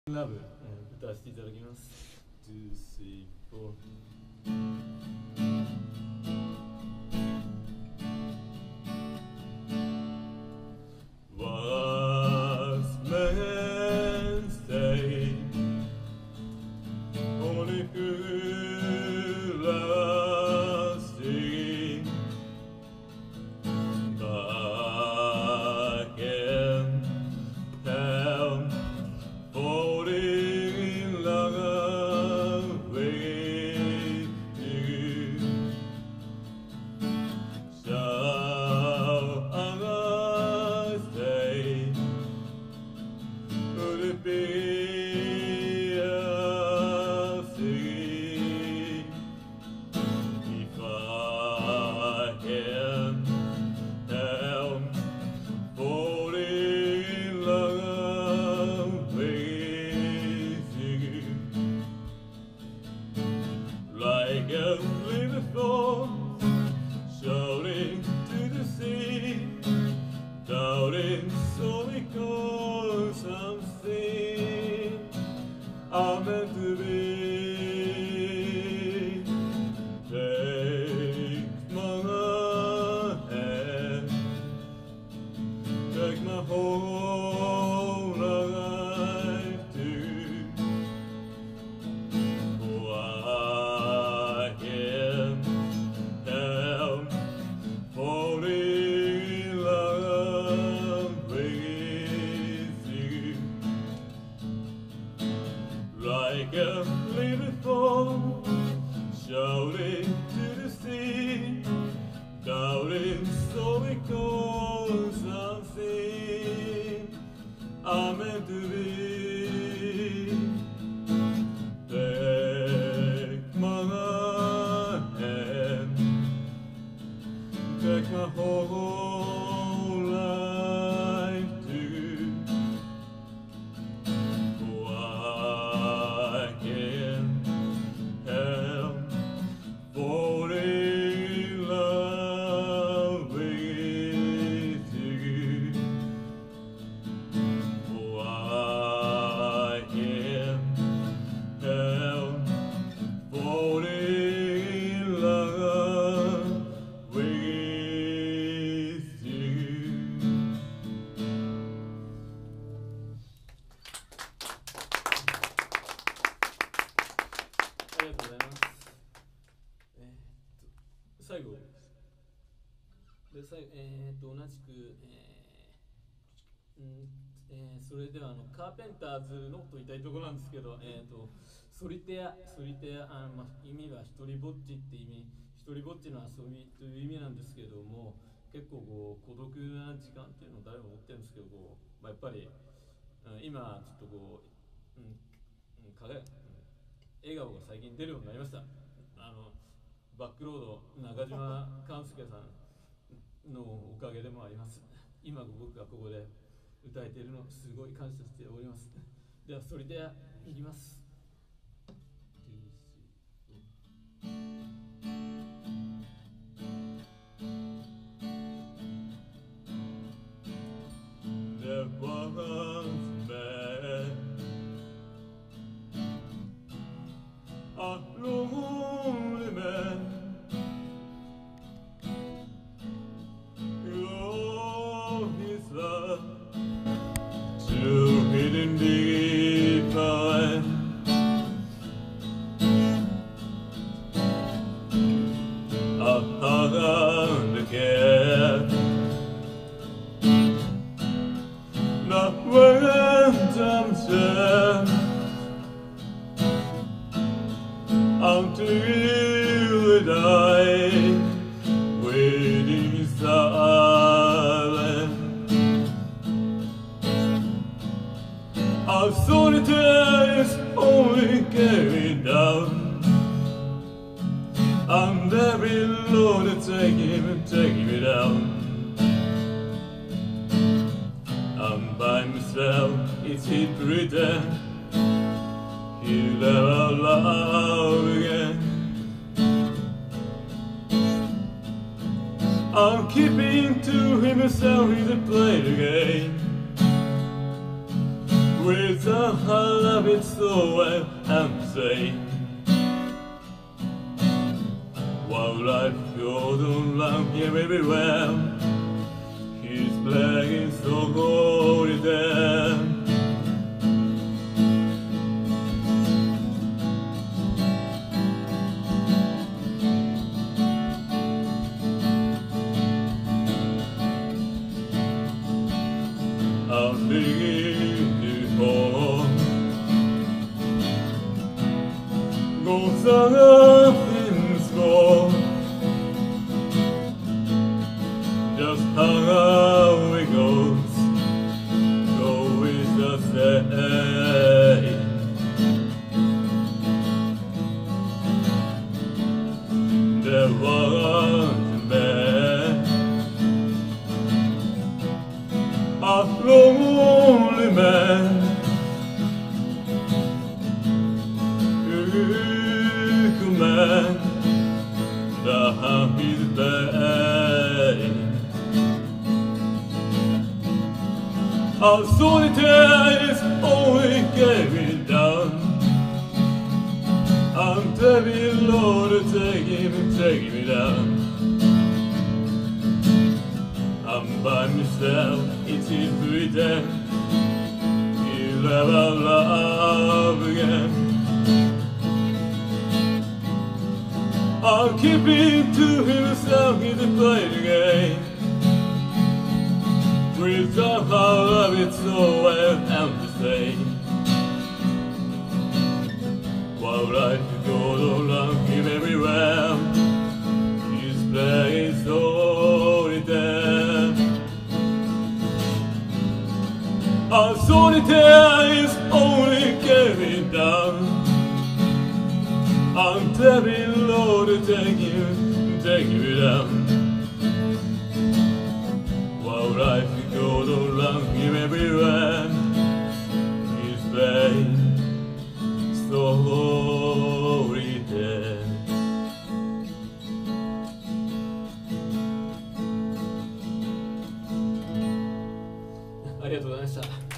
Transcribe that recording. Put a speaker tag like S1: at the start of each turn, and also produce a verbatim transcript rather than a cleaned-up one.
S1: ラブ、えー、歌わせていただきます。に、さん、よん。Was meant stay only could lasting back in town falling in love with you. Shall I stay? Would it be a sin if I can help falling in love with you? Like a little fawn shouting to the sea, doubting so because something I'm meant to be. Take my hand, take my whole life too. Oh, I can't help falling in love with you. Like a little fawn shouting to the sea, doubting so because something I'm meant to be. Take my hand, take my whole life too. Oh, I can't help falling in love with you. Oh, I can't help falling in love with you. ありがとうございます。えーっと最後で最後、えーっと同じく、えーうんえーそれではあのカーペンターズのと言いたいところなんですけど、えーっとソリテアソリテアあの、まあ、意味は一人ぼっちって意味、一人ぼっちの遊びという意味なんですけども、結構こう孤独な時間っていうのを誰も持ってるんですけど、こう、まあ、やっぱり、うん、今ちょっとこう、うんうん、輝く笑顔が最近出るようになりました。あのバックロード中島勘介さんのおかげでもあります。今僕がここで歌えているのすごい感謝しております。ではソリテアいきます。There was man, a lonely man, who owed his love to hidden deep away. Upon the care, not went unsaid until they died, waiting in silence. Our solitaire is only carried down, and every load to take him and take me down. I'm by myself, it's hit pretend he'll never love again. I'm keeping to himself, he's a play the game. with a heart it's so empty. Wildlife goes around here everywhere. He's playing so holy there. I'll begin to fall. Goes on things go. Just how it goes. Go with the same. There was a man, a lonely man, a man, the happy day. A solitaire is only getting down. I'm telling Lord, take him, take me down. I'm by myself, it's free day. You never love again. I'll keep him to himself, he's playing the game. With the heart of it so well and to say. Wildlife goes around him everywhere. He's playing solitaire. A solitaire is only getting down. I'm telling Lord to take you, take you down. Wildlife goes around him everywhere. He's playing solitaire. ありがとうございました。